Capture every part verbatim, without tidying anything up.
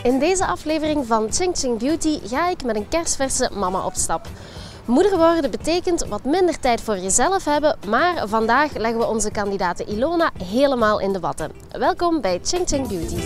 In deze aflevering van Ching Ching Beauty ga ik met een kersverse mama op stap. Moeder worden betekent wat minder tijd voor jezelf hebben, maar vandaag leggen we onze kandidaat Ilona helemaal in de watten. Welkom bij Ching Ching Beauty.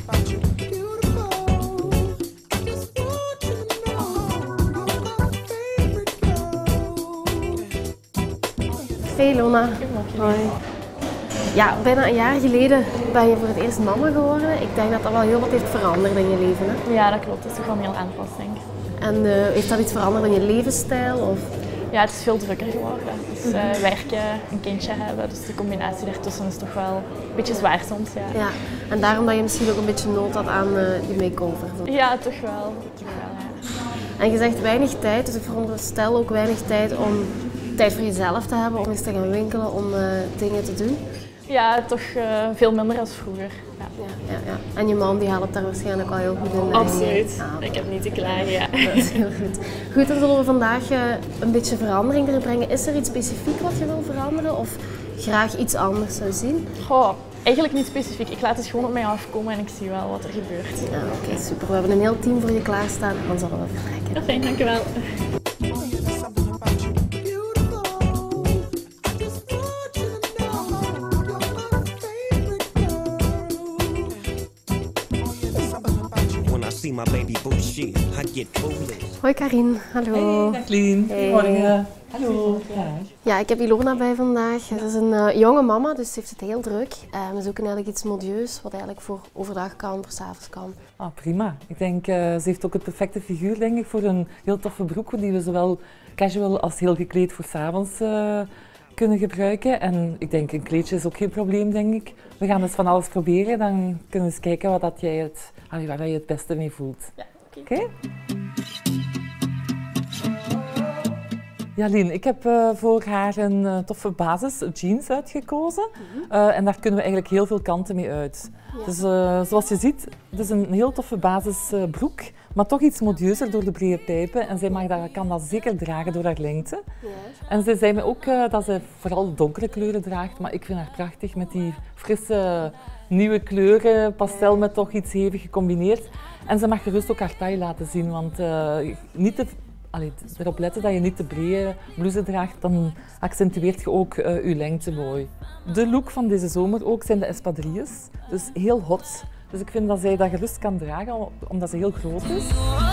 Hey Ilona. Hoi. Ja, bijna een jaar geleden ben je voor het eerst mama geworden. Ik denk dat dat wel heel wat heeft veranderd in je leven. Hè? Ja, dat klopt. Het is toch wel een heel aanpassing. En uh, heeft dat iets veranderd in je levensstijl? Of? Ja, het is veel drukker geworden. Dus uh, werken, een kindje hebben, dus de combinatie daartussen is toch wel een beetje zwaar soms. Ja, ja. En daarom dat je misschien ook een beetje nood had aan uh, je make-over. Ja, toch wel. Toch wel ja. En je zegt weinig tijd, dus ik veronderstel ook weinig tijd om tijd voor jezelf te hebben, om eens te gaan winkelen, om uh, dingen te doen. Ja, toch uh, veel minder dan vroeger. Ja. Ja, ja, ja. En je man die helpt daar waarschijnlijk al heel goed in. Absoluut. Ah, ik heb niet te klagen, ja. Dat is heel goed. Goed, dan zullen we vandaag uh, een beetje verandering erin brengen. Is er iets specifiek wat je wil veranderen of graag iets anders zou zien? Goh, eigenlijk niet specifiek. Ik laat het gewoon op mij afkomen en ik zie wel wat er gebeurt. Ja, oké, okay, super. We hebben een heel team voor je klaarstaan en dan zullen we vertrekken. Fijn, dank je wel. Hoi Karin, hallo. Hey Jacqueline, hey. Goedemorgen. Hallo. Ja. Ja, ik heb Ilona bij vandaag. Ze is een uh, jonge mama, dus ze heeft het heel druk. Uh, we zoeken eigenlijk iets modieus, wat eigenlijk voor overdag kan, voor 's avonds kan. Ah, prima. Ik denk, uh, ze heeft ook het perfecte figuur denk ik, voor een heel toffe broek, die we zowel casual als heel gekleed voor 's avonds uh, kunnen gebruiken. En ik denk, een kleedje is ook geen probleem, denk ik. We gaan dus van alles proberen, dan kunnen we eens kijken wat dat jij het, waar je het beste mee voelt. Ja, oké. Okay? Okay? Ja, Lien, ik heb uh, voor haar een uh, toffe basis jeans uitgekozen. Mm-hmm. uh, en daar kunnen we eigenlijk heel veel kanten mee uit. Ja. Dus uh, zoals je ziet, het is een heel toffe basis uh, broek, maar toch iets modieuzer door de brede pijpen. En zij mag dat, kan dat zeker dragen door haar lengte. Ja. En zij zei me ook uh, dat ze vooral donkere kleuren draagt, maar ik vind haar prachtig met die frisse nieuwe kleuren, pastel met toch iets hevig gecombineerd. En ze mag gerust ook haar taille laten zien, want uh, niet te Allee, erop letten dat je niet te brede blouse draagt, dan accentueert je ook uh, je lengte mooi. De look van deze zomer ook zijn de espadrilles, dus heel hot. Dus ik vind dat zij dat gerust kan dragen, omdat ze heel groot is.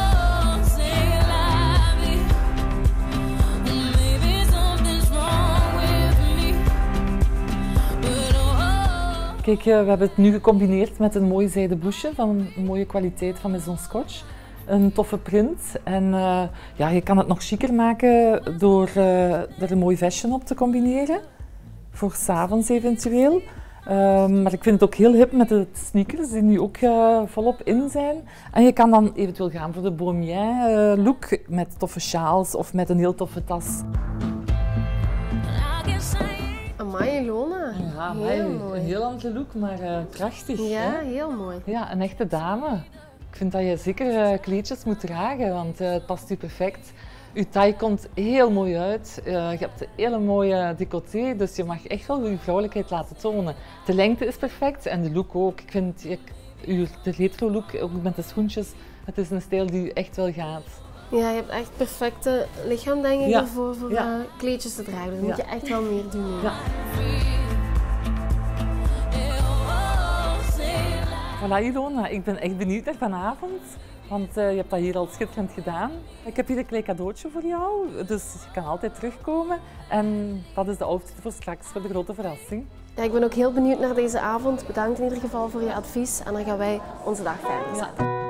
Kijk, uh, we hebben het nu gecombineerd met een mooi zijden blouseje van een mooie kwaliteit van Maison Scotch. Een toffe print en uh, ja, je kan het nog chiquer maken door uh, er een mooi vestje op te combineren, voor 's avonds eventueel. Uh, maar ik vind het ook heel hip met de sneakers die nu ook uh, volop in zijn. En je kan dan eventueel gaan voor de bohemien uh, look met toffe sjaals of met een heel toffe tas. Amai, Ilona. Ja, heel hey, mooi. Een heel andere look, maar uh, prachtig. Ja, hè? heel mooi. Ja, een echte dame. Ik vind dat je zeker uh, kleedjes moet dragen, want uh, het past je perfect. Je taille komt heel mooi uit. Uh, je hebt een hele mooie décolleté, dus je mag echt wel je vrouwelijkheid laten tonen. De lengte is perfect en de look ook. Ik vind je, je, de retro look, ook met de schoentjes, het is een stijl die echt wel gaat. Ja, je hebt echt perfecte lichaam denk ik ja. ervoor voor ja. uh, kleedjes te dragen. Daar ja. moet je echt wel meer doen. Ja. Voilà Ilona, ik ben echt benieuwd naar vanavond, want uh, je hebt dat hier al schitterend gedaan. Ik heb hier een klein cadeautje voor jou, dus je kan altijd terugkomen. En dat is de outfit voor straks, voor de grote verrassing. Ja, ik ben ook heel benieuwd naar deze avond. Bedankt in ieder geval voor je advies en dan gaan wij onze dag verder zetten. Ja.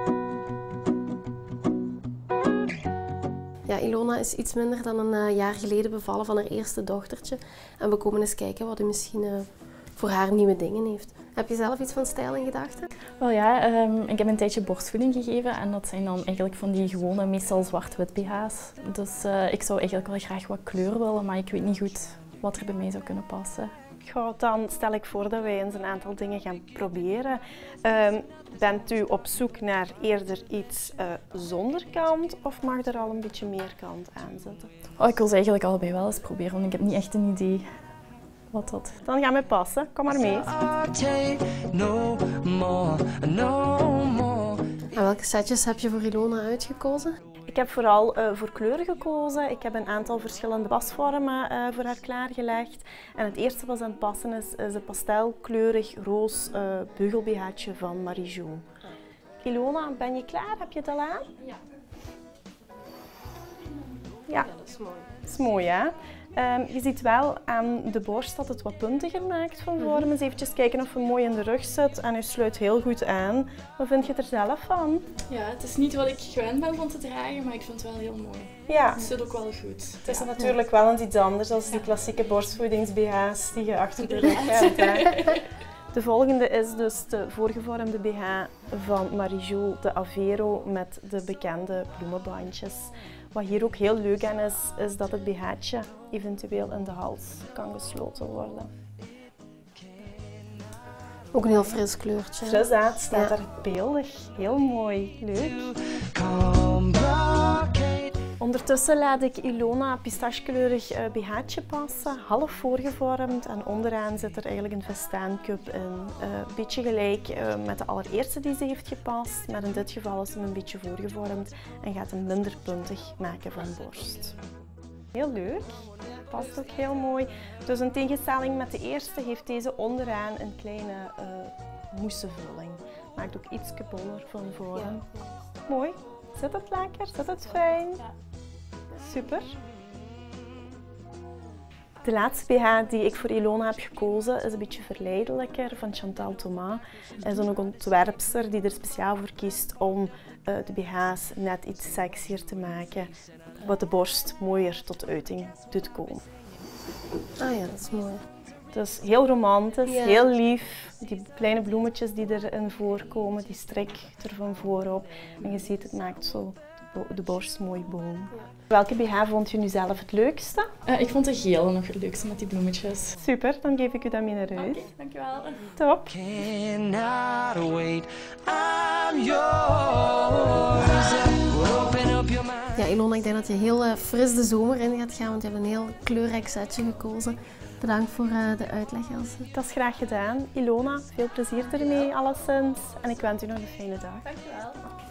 Ja, Ilona is iets minder dan een uh, jaar geleden bevallen van haar eerste dochtertje. En we komen eens kijken wat u misschien uh, voor haar nieuwe dingen heeft. Heb je zelf iets van stijl in gedachten? Wel ja, um, ik heb een tijdje borstvoeding gegeven en dat zijn dan eigenlijk van die gewone, meestal zwart-wit B H's. Dus uh, ik zou eigenlijk wel graag wat kleur willen, maar ik weet niet goed wat er bij mij zou kunnen passen. Goed, dan stel ik voor dat wij eens een aantal dingen gaan proberen. Um, bent u op zoek naar eerder iets uh, zonder kant of mag er al een beetje meer kant aan zitten? Oh, ik wil ze eigenlijk allebei wel eens proberen, want ik heb niet echt een idee wat dat. Dan gaan we passen. Kom maar mee. En welke setjes heb je voor Ilona uitgekozen? Ik heb vooral uh, voor kleuren gekozen. Ik heb een aantal verschillende pasvormen uh, voor haar klaargelegd. En het eerste wat aan het passen is, is een pastelkleurig roos uh, beugel-B H'tje van Marie-Jo. Ilona, ben je klaar? Heb je het al aan? Ja. Ja, dat is mooi. Dat is mooi, hè? Um, je ziet wel aan de borst dat het wat puntiger maakt van vorm. Eens eventjes kijken of het mooi in de rug zit en je sluit heel goed aan. Wat vind je er zelf van? Ja, het is niet wat ik gewend ben van te dragen, maar ik vind het wel heel mooi. Ja. Het zit ook wel goed. Het is ja. natuurlijk wel eens iets anders dan die klassieke borstvoedings-B H's die je achter de rug hebt. Hè? De volgende is dus de voorgevormde B H van Marie-Jo, de Avero met de bekende bloemenbandjes. Wat hier ook heel leuk aan is, is dat het B H'tje eventueel in de hals kan gesloten worden. Ook een heel fris kleurtje. Fris, hè? Het staat ja. er beeldig. Heel mooi. Leuk. Ondertussen laat ik Ilona pistachekleurig B H'tje passen, half voorgevormd en onderaan zit er eigenlijk een vestaancup in. Uh, een beetje gelijk uh, met de allereerste die ze heeft gepast, maar in dit geval is hem een beetje voorgevormd en gaat hem minder puntig maken van borst. Heel leuk, past ook heel mooi. Dus in tegenstelling met de eerste heeft deze onderaan een kleine uh, moessenvulling. Maakt ook iets boller van vorm. Ja. Mooi. Zit het lekker? Zit het fijn? Ja. Super. De laatste B H die ik voor Ilona heb gekozen is een beetje verleidelijker, van Chantal Thomas. Hij is een ontwerpster die er speciaal voor kiest om uh, de B H's net iets sexier te maken, wat de borst mooier tot uiting doet komen. Ah ja, dat is mooi. Dus heel romantisch, ja. Heel lief. Die kleine bloemetjes die erin voorkomen, die strik er van voorop. En je ziet, het maakt zo de borst mooi boom. Ja. Welke B H vond je nu zelf het leukste? Uh, ik vond de gele nog het leukste met die bloemetjes. Super, dan geef ik u dat mee naar huis. Oké, dankjewel. Top. Ja, Ilona, ik denk dat je heel uh, fris de zomer in gaat gaan, want je hebt een heel kleurrijk setje gekozen. Bedankt voor uh, de uitleg, Else. Dat is graag gedaan. Ilona, veel plezier ermee, alleszins. En ik wens u nog een fijne dag. Dankjewel.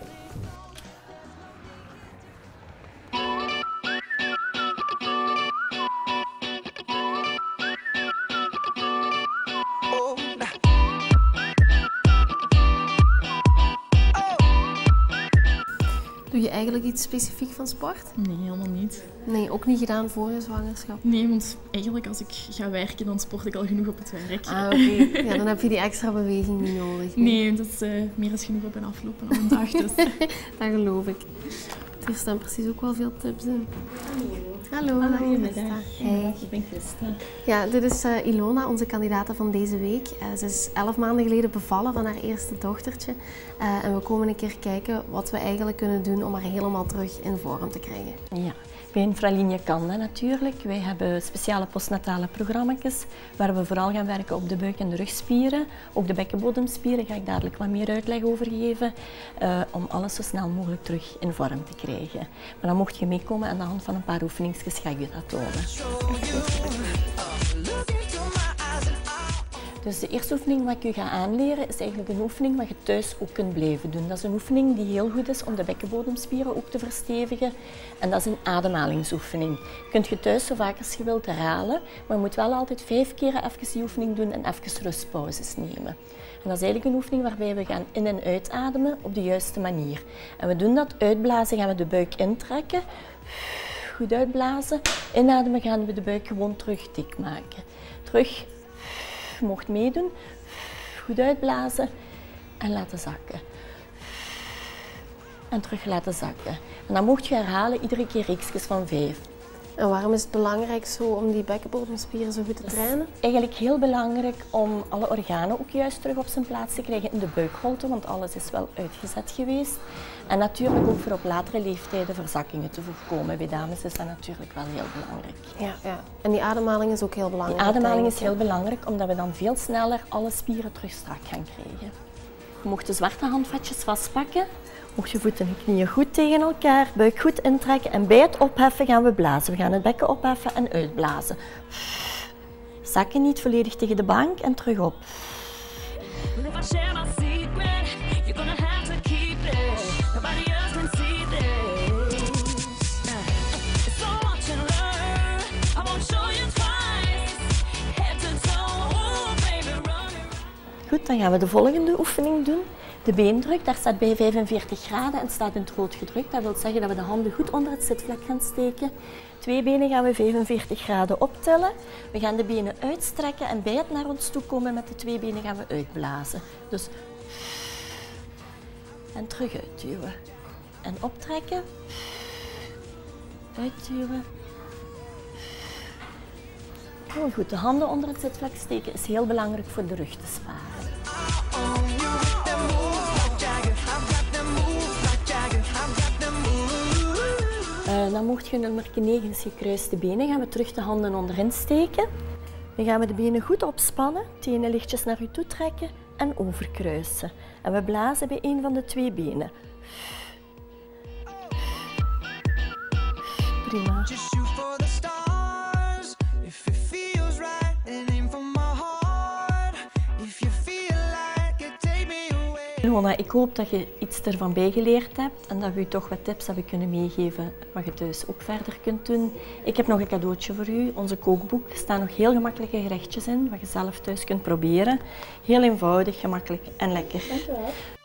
Doe je eigenlijk iets specifiek van sport? Nee, helemaal niet. Nee, ook niet gedaan voor je zwangerschap? Nee, want eigenlijk als ik ga werken, dan sport ik al genoeg op het werk. Ah, oké. Okay. Ja, dan heb je die extra beweging niet nodig. Nee, nee dat is uh, meer dan genoeg op en aflopen op een dag. Dus. Dat geloof ik. Er staan precies ook wel veel tips in. Hallo. Hallo, goedemiddag. Hey. Ik ben Christa. Ja, dit is uh, Ilona, onze kandidate van deze week. Uh, ze is elf maanden geleden bevallen van haar eerste dochtertje. Uh, en we komen een keer kijken wat we eigenlijk kunnen doen om haar helemaal terug in vorm te krijgen. Ja. Bij Infralinie Kanda natuurlijk. Wij hebben speciale postnatale programma's waar we vooral gaan werken op de buik- en de rugspieren. Ook de bekkenbodemspieren ga ik dadelijk wat meer uitleg over geven. Uh, om alles zo snel mogelijk terug in vorm te krijgen. Maar dan mocht je meekomen aan de hand van een paar oefeningsjes ga ik je dat tonen. Dus de eerste oefening wat ik u ga aanleren is eigenlijk een oefening wat je thuis ook kunt blijven doen. Dat is een oefening die heel goed is om de bekkenbodemspieren ook te verstevigen. En dat is een ademhalingsoefening. Kunt je thuis zo vaak als je wilt herhalen, maar je moet wel altijd vijf keer even die oefening doen en even rustpauzes nemen. En dat is eigenlijk een oefening waarbij we gaan in- en uitademen op de juiste manier. En we doen dat uitblazen, gaan we de buik intrekken. Goed uitblazen. Inademen gaan we de buik gewoon terug dik maken. Terug. Je mocht meedoen. Goed uitblazen en laten zakken. En terug laten zakken. En dan mocht je herhalen iedere keer reeksjes van vijf. En waarom is het belangrijk zo om die bekkenbodemspieren zo goed te trainen? Het is eigenlijk heel belangrijk om alle organen ook juist terug op zijn plaats te krijgen in de buikholte, want alles is wel uitgezet geweest. En natuurlijk ook voor op latere leeftijden verzakkingen te voorkomen. Bij dames is dat natuurlijk wel heel belangrijk. Ja, ja. En die ademhaling is ook heel belangrijk? Die ademhaling is heel belangrijk, omdat we dan veel sneller alle spieren terug strak gaan krijgen. Je mocht de zwarte handvatjes vastpakken. Mocht je voeten en knieën goed tegen elkaar, buik goed intrekken en bij het opheffen gaan we blazen. We gaan het bekken opheffen en uitblazen. Zakken niet volledig tegen de bank en terug op. dan gaan we de volgende oefening doen. De beendruk, daar staat bij vijfenveertig graden en staat in het rood gedrukt. Dat wil zeggen dat we de handen goed onder het zitvlak gaan steken. Twee benen gaan we vijfenveertig graden optellen. We gaan de benen uitstrekken en bij het naar ons toe komen met de twee benen gaan we uitblazen. Dus en terug uitduwen. En optrekken. Uitduwen. Heel goed, de handen onder het zitvlak steken is heel belangrijk voor de rug te sparen. Uh, dan mocht je nummer negen gekruiste benen. Gaan we terug de handen onderin steken. Dan gaan we de benen goed opspannen, tenen lichtjes naar u toe trekken en overkruisen. En we blazen bij een van de twee benen. Prima. Ilona, ik hoop dat je iets ervan bijgeleerd hebt en dat we je toch wat tips hebben kunnen meegeven wat je thuis ook verder kunt doen. Ik heb nog een cadeautje voor u. Onze kookboek. Er staan nog heel gemakkelijke gerechtjes in, wat je zelf thuis kunt proberen. Heel eenvoudig, gemakkelijk en lekker. Dank je wel.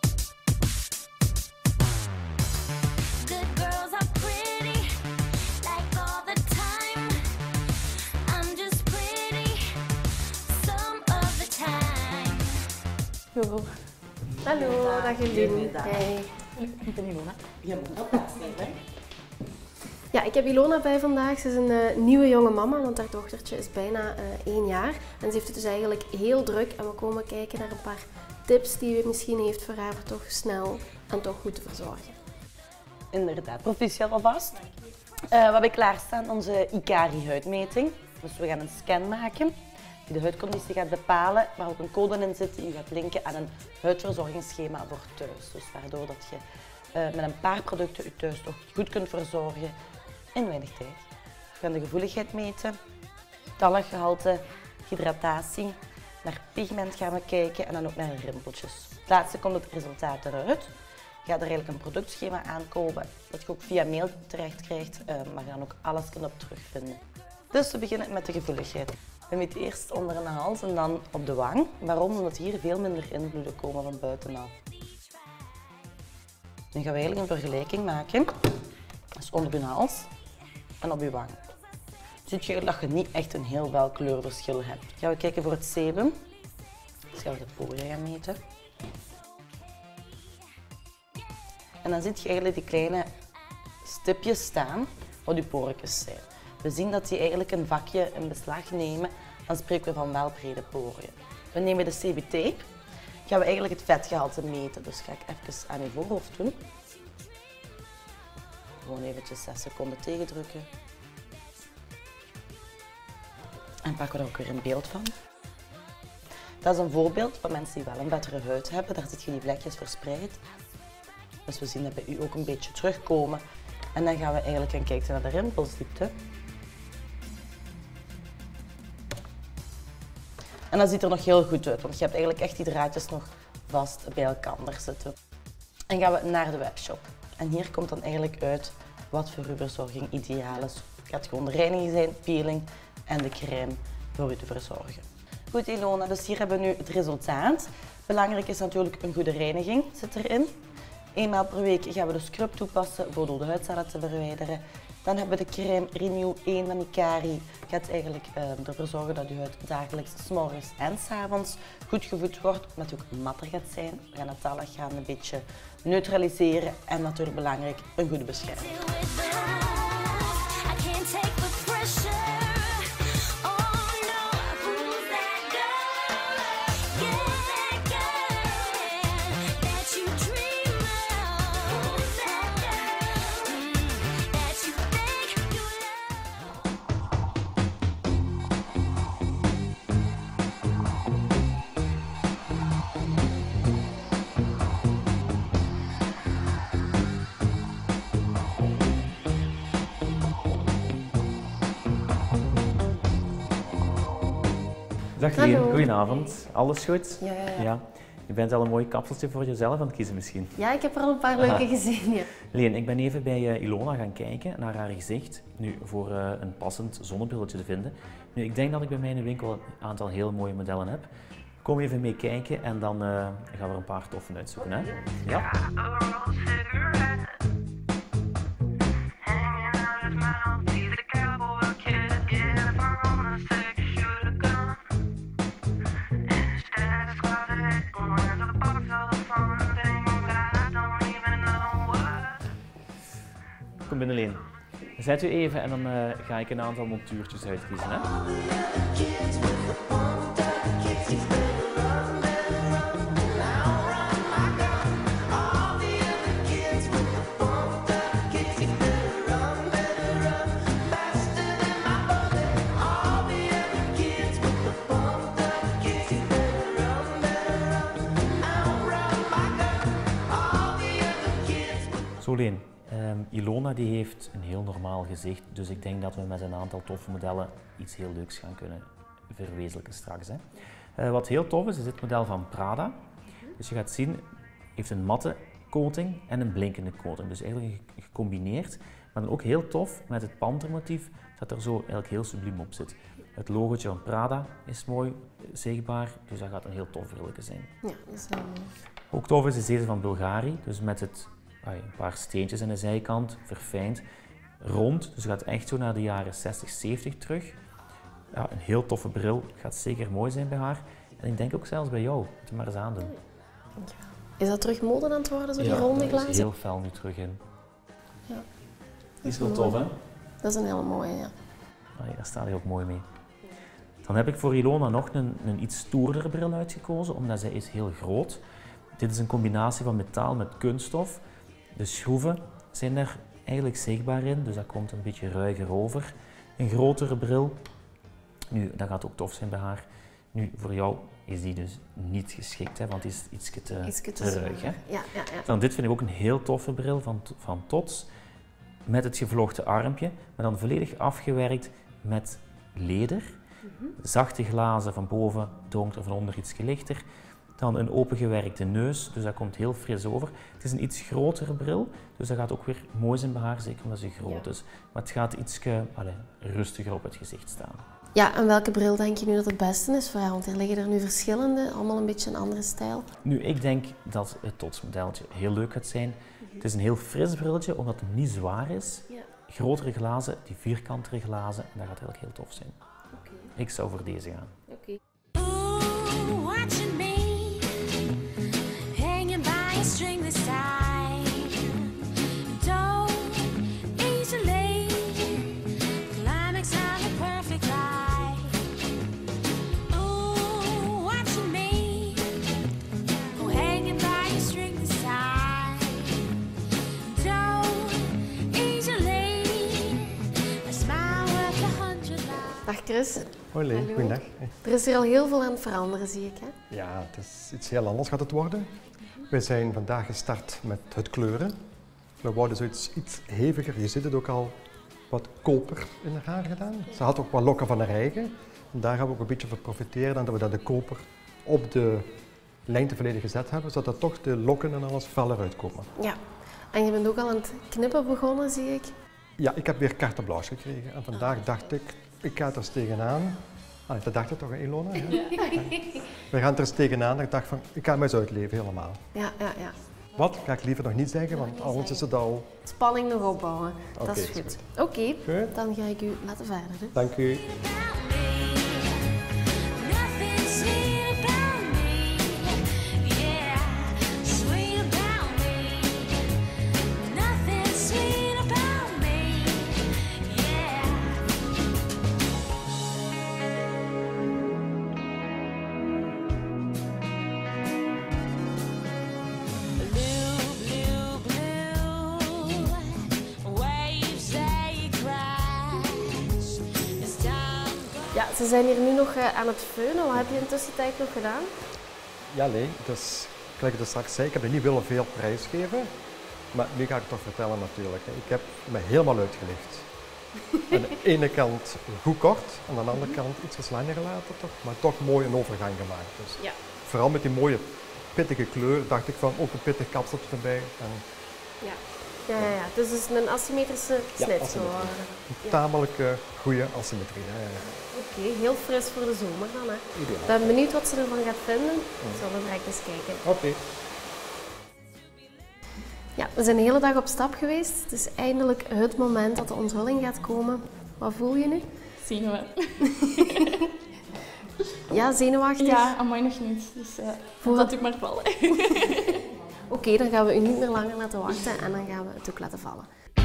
Hallo. Hallo, dag Eline. Hey. Ik ben Ilona. Je moet dat plaatsnemen. Ja, ik heb Ilona bij vandaag. Ze is een uh, nieuwe jonge mama, want haar dochtertje is bijna uh, één jaar. En ze heeft het dus eigenlijk heel druk. En we komen kijken naar een paar tips die u misschien heeft voor haar toch snel en toch goed te verzorgen. Inderdaad, proficiat alvast. Uh, we hebben klaarstaan onze Ikari huidmeting. Dus we gaan een scan maken die de huidconditie gaat bepalen, waar ook een code in zit die u gaat linken aan een huidverzorgingsschema voor thuis. Dus waardoor dat je uh, met een paar producten u thuis toch goed kunt verzorgen in weinig tijd. We gaan de gevoeligheid meten, talggehalte, hydratatie, naar pigment gaan we kijken en dan ook naar de rimpeltjes. Het laatste komt het resultaat eruit. Je gaat er eigenlijk een productschema aankomen dat je ook via mail terecht krijgt, uh, maar je dan ook alles kunt op terugvinden. Dus we beginnen met de gevoeligheid. We meten eerst onder de hals en dan op de wang. Waarom? Omdat hier veel minder invloeden komen van buitenaf. Dan gaan we eigenlijk een vergelijking maken. Dus onder uw hals en op uw wang. Ziet je dat je niet echt een heel fel kleurverschil hebt. Dan gaan we kijken voor het sebum. Dus gaan we de poriën gaan meten. En dan zie je eigenlijk die kleine stipjes staan wat uw porekjes zijn. We zien dat die eigenlijk een vakje in beslag nemen, dan spreken we van welbrede poriën. We nemen de C B-tape, gaan we eigenlijk het vetgehalte meten. Dus ga ik even aan uw voorhoofd doen. Gewoon eventjes zes seconden tegendrukken. En pakken we er ook weer een beeld van. Dat is een voorbeeld van mensen die wel een betere huid hebben. Daar zit je die vlekjes verspreid. Dus we zien dat bij u ook een beetje terugkomen. En dan gaan we eigenlijk gaan kijken naar de rimpelsdiepte. En dat ziet er nog heel goed uit, want je hebt eigenlijk echt die draadjes nog vast bij elkaar zitten. En gaan we naar de webshop. En hier komt dan eigenlijk uit wat voor uw verzorging ideaal is. Het gaat gewoon de reiniging zijn, peeling en de crème voor u te verzorgen. Goed Ilona, dus hier hebben we nu het resultaat. Belangrijk is natuurlijk een goede reiniging zit erin. Eenmaal per week gaan we de scrub toepassen voor dode huidcellen te verwijderen. Dan hebben we de crème Renew één van Ikari. Gaat eigenlijk uh, ervoor zorgen dat je huid dagelijks, 's morgens en 's avonds goed gevoed wordt. Omdat je ook matter gaat zijn. We gaan het talg gaan een beetje neutraliseren. En natuurlijk belangrijk, een goede bescherming. Dag Lien, Hallo. goedenavond. Alles goed? Ja, ja, ja. ja. Je bent al een mooi kapseltje voor jezelf aan het kiezen misschien. Ja, ik heb er al een paar leuke gezien. Ja. Lien, ik ben even bij uh, Ilona gaan kijken naar haar gezicht, nu voor uh, een passend zonnebrilletje te vinden. Nu, ik denk dat ik bij mij in de winkel een aantal heel mooie modellen heb. Kom even mee kijken en dan uh, gaan we er een paar toffen uitzoeken. Hè? Ja? Kom binnen, Leen. Zet u even en dan uh, ga ik een aantal montuurtjes uitkiezen. Hè? Zo, Leen. Um, Ilona die heeft een heel normaal gezicht, dus ik denk dat we met een aantal toffe modellen iets heel leuks gaan kunnen verwezenlijken straks. Hè. Uh, wat heel tof is, is dit model van Prada. Dus je gaat zien, heeft een matte coating en een blinkende coating. Dus eigenlijk gecombineerd, maar dan ook heel tof met het pantermotief dat er zo eigenlijk heel subliem op zit. Het logotje van Prada is mooi zichtbaar, dus dat gaat een heel tof brilletje zijn. Ja, dat is heel mooi. Ook tof is, is deze van Bulgari, dus met het een paar steentjes aan de zijkant, verfijnd, rond. Dus het gaat echt zo naar de jaren zestig, zeventig terug. Ja, een heel toffe bril, gaat zeker mooi zijn bij haar. En ik denk ook zelfs bij jou, moet je maar eens aandoen. Is dat terug mode aan het worden, zo die ja, ronde glazen? Ja, glazen? is heel fel nu terug in. Ja. Die is wel tof, hè? Dat is een hele mooie, ja. Ah, ja, daar staat hij ook mooi mee. Dan heb ik voor Ilona nog een, een iets stoerdere bril uitgekozen, omdat zij is heel groot. Dit is een combinatie van metaal met kunststof. De schroeven zijn er eigenlijk zichtbaar in, dus dat komt een beetje ruiger over. Een grotere bril, nu dat gaat ook tof zijn bij haar. Nu voor jou is die dus niet geschikt, hè, want die is iets te, Ietske te te ruig. Hè. Ja, ja, ja. Dan dit vind ik ook een heel toffe bril van, van Tots, met het gevlochten armpje, maar dan volledig afgewerkt met leder. Mm-hmm. Zachte glazen van boven, donker, van onder iets lichter. Dan een opengewerkte neus, dus dat komt heel fris over. Het is een iets grotere bril, dus dat gaat ook weer mooi zijn bij haar, zeker omdat ze groot ja. is. Maar het gaat iets allez, rustiger op het gezicht staan. Ja, en welke bril denk je nu dat het beste is voor haar? Want er liggen er nu verschillende, allemaal een beetje een andere stijl. Nu, ik denk dat het Tots modeltje heel leuk gaat zijn. Mm-hmm. Het is een heel fris brilletje, omdat het niet zwaar is. Ja. Grotere glazen, die vierkantere glazen, en dat gaat eigenlijk heel tof zijn. Okay. Ik zou voor deze gaan. Okay. Dag Chris. Hoi Leen, goedendag. Er is hier al heel veel aan het veranderen, zie ik. Hè? Ja, het is iets heel anders gaat het worden. We zijn vandaag gestart met het kleuren. We worden zoiets iets heviger. Je ziet het ook al wat koper in haar haar gedaan. Ze had ook wat lokken van haar eigen. En daar gaan we ook een beetje van profiteren, dat we dat de koper op de lengte volledig gezet hebben, zodat toch de lokken en alles feller uitkomen. Ja, en je bent ook al aan het knippen begonnen, zie ik. Ja, ik heb weer carte blanche gekregen en vandaag dacht ik, ik ga er eens tegenaan. Ah, dat dacht je toch, Ilona? Ja? Ja. We gaan er eens tegenaan. Ik dacht van, ik ga hem eens uitleven helemaal. Ja, ja, ja. Wat? Ga ik liever nog niet zeggen, want anders is het al... Spanning nog opbouwen. Okay, dat is goed. goed. Oké, okay, dan ga ik u laten verder. Hè. Dank u. Ja, ze zijn hier nu nog uh, aan het feunen. Wat heb je in de tussentijd nog gedaan? Ja, nee, dus gelijk ik het straks zei, ik heb er niet willen veel prijs geven. Maar nu ga ik het toch vertellen natuurlijk. Hè. Ik heb me helemaal uitgelicht. Aan de ene kant goed kort, aan de andere kant iets langer gelaten toch, maar toch mooi een overgang gemaakt. Dus ja. Vooral met die mooie pittige kleur dacht ik van ook een pittig kapseltje erbij. En ja. Ja, ja, ja. Dus het is een asymmetrische snit asymmetrisch. geworden. Een tamelijk uh, goede asymmetrie. Ja, ja, ja. Oké, okay, heel fris voor de zomer dan. Hè. Ideaal. Ik ben benieuwd wat ze ervan gaat vinden. Zullen we direct eens kijken. Oké. Okay. Ja, we zijn de hele dag op stap geweest. Het is eindelijk het moment dat de onthulling gaat komen. Wat voel je nu? Zenuwen. Ja, zenuwachtig? Ja, amai nog niet. Dus uh, Voel dat doe ik maar vallen. Oké, okay, dan gaan we u niet meer langer laten wachten en dan gaan we het ook laten vallen.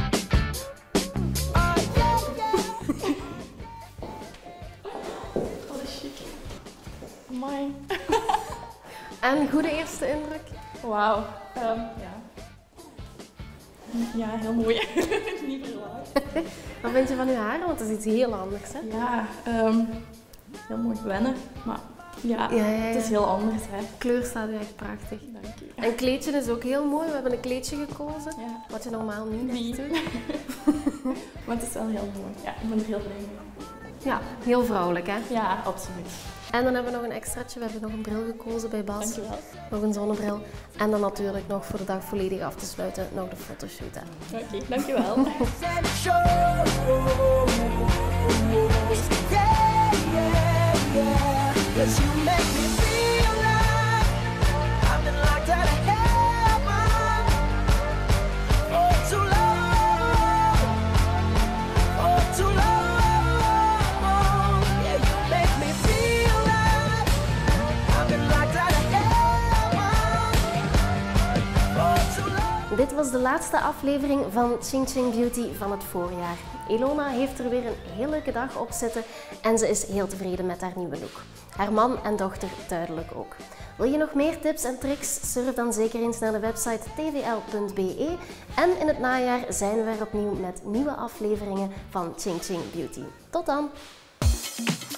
Wat is chic. Amai. En goede eerste indruk? Wauw. Um, ja. Ja, heel mooi. Niet verlaagd. Wat vind je van uw haren? Want het is iets heel anders, hè? Ja, um, heel mooi wennen, maar ja, ja, ja, ja, het is heel anders. Hè. De kleur staat u echt prachtig. Dank je. En het kleedje is ook heel mooi. We hebben een kleedje gekozen, Ja. wat je normaal niet Niet. doet. Maar het is wel heel mooi. Ja, ik ben er heel blij mee. Ja, heel vrouwelijk, hè? Ja, absoluut. En dan hebben we nog een extraatje. We hebben nog een bril gekozen bij Bas. Dankjewel. Nog een zonnebril. En dan natuurlijk nog voor de dag volledig af te sluiten nog de fotoshoot. Oké, okay, dankjewel. Dit was de laatste aflevering van Ching Ching Beauty van het voorjaar. Ilona heeft er weer een heel leuke dag op zitten en ze is heel tevreden met haar nieuwe look. Haar man en dochter duidelijk ook. Wil je nog meer tips en tricks? Surf dan zeker eens naar de website t v l punt b e. En in het najaar zijn we weer opnieuw met nieuwe afleveringen van Ching Ching Beauty. Tot dan!